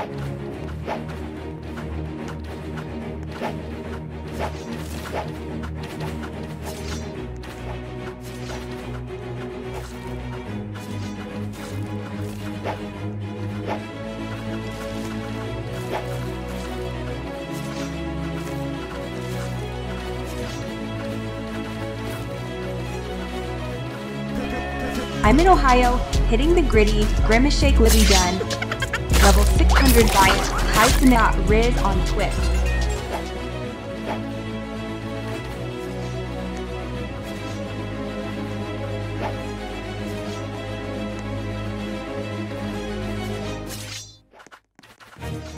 I'm in Ohio, hitting the gritty, Grimace Shake Libby Dunn, level 600 Riot, Riz on Twitch.